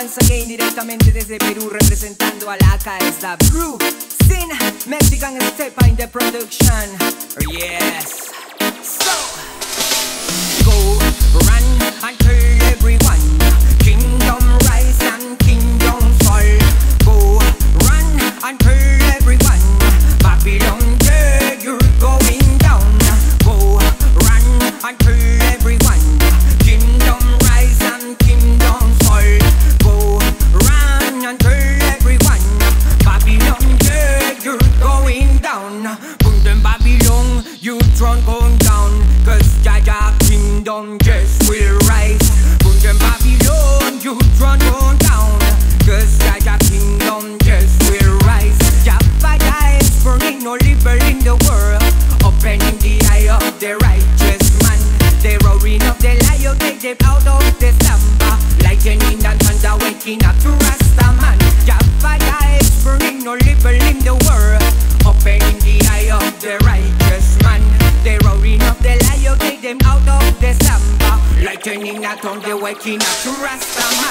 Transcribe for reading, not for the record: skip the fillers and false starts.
once again directamente desde Perú representando a la KSW Crew. Sin Mexican Step in the production. Yes. So go run and tell everyone, kingdom rise and kingdom fall. Go run and tell everyone, Babylon, yeah, you're going down. Go run and tell everyone, kingdom rise and kingdom fall. Go run and tell everyone, Babylon, yeah, you're going down. Boom, them Babylon, you throne going down, cause Jaja kingdom just will rise. Boom, them Babylon, you throne going down, cause Jaja kingdom just will rise. Jaffa is burning no liberal in the world, opening the eye of the righteous man. The roaring of the lion, take them out of the slumber, lightning and thunder waking up to Rastaman. Jaffa is burning no liberal in the world, opening the eye of the righteous man. The roaring of the lion, take them out of the slumber, lightning and thunder waking up to Rastaman.